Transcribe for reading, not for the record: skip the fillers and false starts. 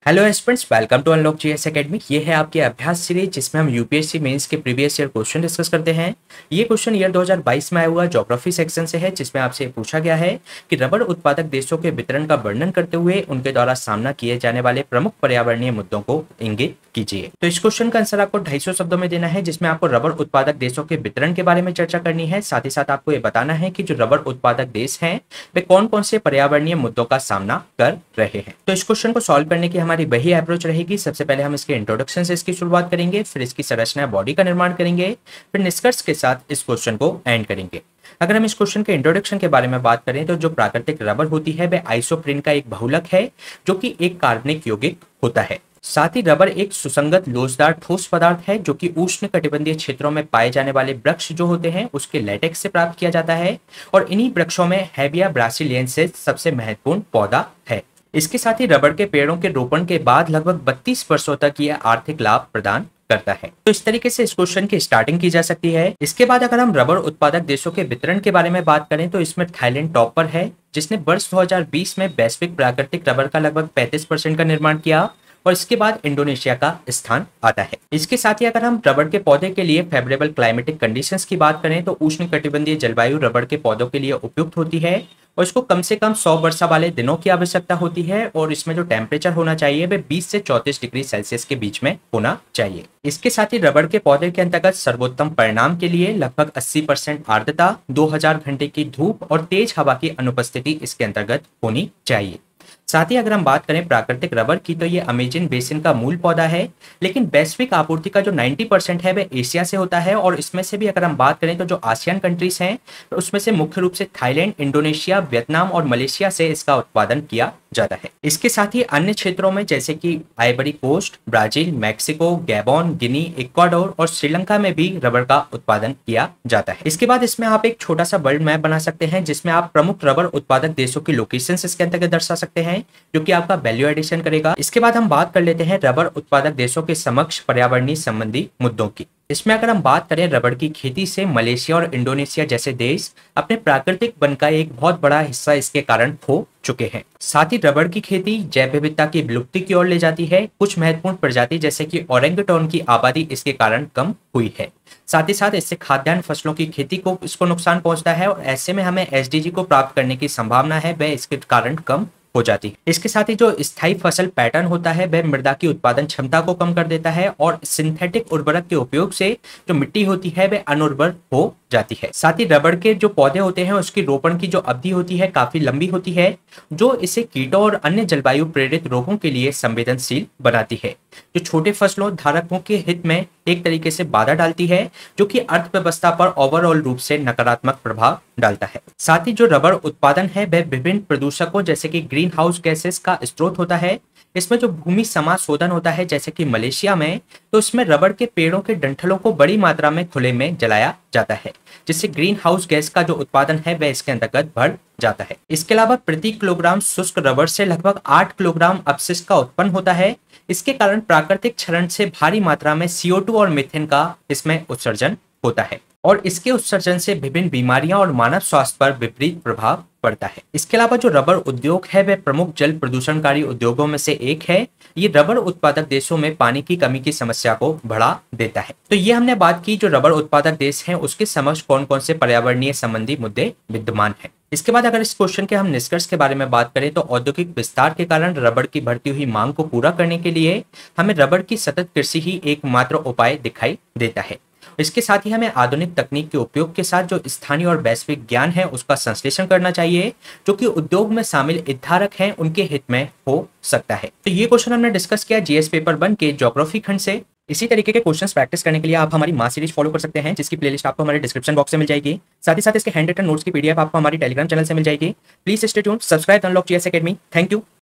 Hello aspirants, welcome to unlock GS academy. ये है आपकी अभ्यास सीरीज जिसमें हम यूपीएससी मेंस के प्रीवियस ईयर क्वेश्चन डिस्कस करते हैं। ये क्वेश्चन ईयर 2022 में आया हुआ ज्योग्राफी सेक्शन से है, जिसमें आपसे पूछा गया है कि रबर उत्पादक देशों के वितरण का वर्णन करते हुए उनके द्वारा सामना किए जाने वाले प्रमुख पर्यावरणीय मुद्दों को इंगित कीजिए। तो इस क्वेश्चन का आंसर आपको 250 शब्दों में देना है, जिसमें आपको रबर उत्पादक देशों के वितरण के बारे में चर्चा करनी है। साथ ही साथ आपको ये बताना है कि जो रबर उत्पादक देश हैं वे कौन कौन से पर्यावरणीय मुद्दों का सामना कर रहे हैं। तो इस क्वेश्चन को सॉल्व करने की हमारी वही अप्रोच रहेगी। सबसे पहले हम इसके इंट्रोडक्शन से इसकी शुरुआत करेंगे, फिर इसकी संरचना बॉडी का निर्माण करेंगे, फिर निष्कर्ष के साथ इस क्वेश्चन को एंड करेंगे। अगर हम इस क्वेश्चन के इंट्रोडक्शन के बारे में बात करें तो जो प्राकृतिक रबर होती है वह आइसोप्रीन का एक बहुलक है, जो कि एक कार्बनिक यौगिक होता है। साथ ही रबर एक सुसंगत लोचदार ठोस पदार्थ है, जो कि उष्ण कटिबंधीय क्षेत्रों में पाए जाने वाले वृक्ष जो होते हैं उसके लेटेक्स से प्राप्त किया जाता है, और इन्हीं वृक्षों में हेविया ब्रासिलियेंसिस सबसे महत्वपूर्ण पौधा है। इसके साथ ही रबर के पेड़ों के रोपण के बाद लगभग 32 वर्षों तक यह आर्थिक लाभ प्रदान करता है। तो इस तरीके से इस क्वेश्चन की स्टार्टिंग की जा सकती है। इसके बाद अगर हम रबर उत्पादक देशों के वितरण के बारे में बात करें तो इसमें थाईलैंड टॉप पर है, जिसने वर्ष 2020 में वैश्विक प्राकृतिक रबर का लगभग 35% का निर्माण किया, और इसके बाद इंडोनेशिया का स्थान आता है। इसके साथ ही अगर हम रबर के पौधे के लिए फेवरेबल क्लाइमेटिक कंडीशंस की बात करें तो उष्ण कटिबंधीय जलवायु रबर के पौधों के लिए उपयुक्त होती है, और इसको कम से कम 100 वर्षा वाले दिनों की आवश्यकता होती है, और इसमें जो टेम्परेचर होना चाहिए वह 20 से 34 डिग्री सेल्सियस के बीच में होना चाहिए। इसके साथ ही रबर के पौधे के अंतर्गत सर्वोत्तम परिणाम के लिए लगभग 80% आर्द्रता, 2000 घंटे की धूप और तेज हवा की अनुपस्थिति इसके अंतर्गत होनी चाहिए। साथ ही अगर हम बात करें प्राकृतिक रबर की तो ये अमेजन बेसिन का मूल पौधा है, लेकिन वैश्विक आपूर्ति का जो 90% है वह एशिया से होता है, और इसमें से भी अगर हम बात करें तो जो आसियान कंट्रीज हैं तो उसमें से मुख्य रूप से थाईलैंड, इंडोनेशिया, वियतनाम और मलेशिया से इसका उत्पादन किया जाता है। इसके साथ ही अन्य क्षेत्रों में जैसे कि Ivory Coast, Brazil, Mexico, Gabon, Guinea, Ecuador और श्रीलंका में भी रबर का उत्पादन किया जाता है। इसके बाद इसमें आप एक छोटा सा वर्ल्ड मैप बना सकते हैं, जिसमें आप प्रमुख रबर उत्पादक देशों की लोकेशन इसके अंतर्गत दर्शा सकते हैं, जो कि आपका वैल्यू एडिशन करेगा। इसके बाद हम बात कर लेते हैं रबर उत्पादक देशों के समक्ष पर्यावरणीय संबंधी मुद्दों की। इसमें अगर हम बात करें रबर की खेती से मलेशिया और इंडोनेशिया जैसे देश अपने प्राकृतिक वन का एक बहुत बड़ा हिस्सा इसके कारण खो चुके हैं। साथ ही रबर की खेती जैव विविधता की विलुप्ति की ओर ले जाती है। कुछ महत्वपूर्ण प्रजाति जैसे कि ओरेंगुटान की आबादी इसके कारण कम हुई है। साथ ही साथ इससे खाद्यान्न फसलों की खेती को इसको नुकसान पहुंचता है, और ऐसे में हमें एसडीजी को प्राप्त करने की संभावना है वह इसके कारण कम हो जाती है। इसके साथ ही जो स्थायी फसल पैटर्न होता है वह मृदा की उत्पादन क्षमता को कम कर देता है, और सिंथेटिक उर्वरक के उपयोग से जो मिट्टी होती है वह अनुर्वर हो जाती है। साथ ही रबर के जो पौधे होते हैं उसकी रोपण की जो अवधि होती है काफी लंबी होती है, जो इसे कीटों और अन्य जलवायु प्रेरित रोगों के लिए संवेदनशील बनाती है, जो छोटे फसलों धारकों के हित में एक तरीके से बाधा डालती है, जो कि अर्थव्यवस्था पर ओवरऑल रूप से नकारात्मक प्रभाव डालता है। साथ ही जो रबर उत्पादन है वह विभिन्न प्रदूषकों जैसे कि ग्रीन हाउस गैसेस का स्रोत होता है। इसमें जो भूमि समाशोधन होता है जैसे कि मलेशिया में, तो इसमें रबर के पेड़ों के डंठलों को बड़ी मात्रा में खुले में जलाया जाता है, जिससे ग्रीन हाउस गैस का जो उत्पादन है वह इसके अंतर्गत बढ़ जाता है। इसके अलावा प्रति किलोग्राम शुष्क रबर से लगभग 8 किलोग्राम अपशिष्ट का उत्पन्न होता है। इसके कारण प्राकृतिक क्षरण से भारी मात्रा में CO2 और मीथेन का इसमें उत्सर्जन होता है, और इसके उत्सर्जन से विभिन्न बीमारियां और मानव स्वास्थ्य पर विपरीत प्रभाव पड़ता है। इसके अलावा जो रबर उद्योग है वह प्रमुख जल प्रदूषणकारी उद्योगों में से एक है। ये रबर उत्पादक देशों में पानी की कमी की समस्या को बढ़ा देता है। तो ये हमने बात की जो रबर उत्पादक देश हैं उसके समक्ष कौन कौन से पर्यावरणीय संबंधी मुद्दे विद्यमान हैं। इसके बाद अगर इस क्वेश्चन के हम निष्कर्ष के बारे में बात करें तो औद्योगिक विस्तार के कारण रबर की बढ़ती हुई मांग को पूरा करने के लिए हमें रबर की सतत कृषि ही एकमात्र उपाय दिखाई देता है। इसके साथ ही हमें आधुनिक तकनीक के उपयोग के साथ जो स्थानीय और वैश्विक ज्ञान है उसका संश्लेषण करना चाहिए, जो कि उद्योग में शामिल हितधारक हैं उनके हित में हो सकता है। तो ये क्वेश्चन हमने डिस्कस किया जीएस पेपर 1 के ज्योग्राफी खंड से। इसी तरीके के क्वेश्चंस प्रैक्टिस करने के लिए आप हमारी माँ सीरीज फॉलो कर सकते हैं, जिसकी प्लेलिस्ट आपको हमारे डिस्क्रिप्शन बॉक्स में मिल जाएगी। साथ ही साथ इसके हैंड रिटन नोट्स की पीडीएफ आपको हमारी टेलीग्राम चैनल से मिल जाएगी। Please stay tuned, subscribe unlock GS academy. Thank you.